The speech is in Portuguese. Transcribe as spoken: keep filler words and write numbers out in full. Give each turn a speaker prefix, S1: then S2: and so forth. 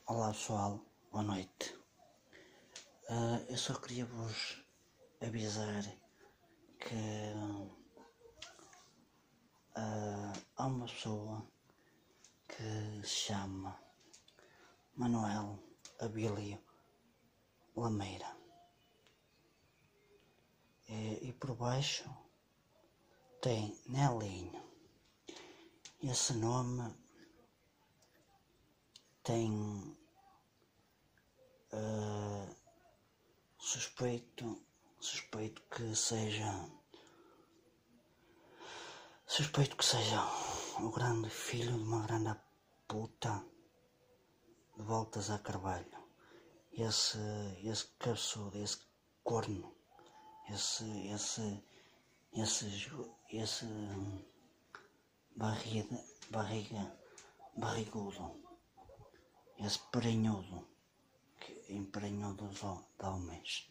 S1: Olá pessoal, boa noite. Uh, eu só queria vos avisar que uh, há uma pessoa que se chama Manuel Abílio Lameira e, e por baixo tem Nelinho. Esse nome tem uh, suspeito suspeito que seja suspeito que seja o grande filho de uma grande puta de Voltas a Carvalho. Esse, esse cabeçudo, esse corno, esse, esse, esse, esse barriga, barriga, barrigudo, esse perenhudo, que emprenhou dos homens.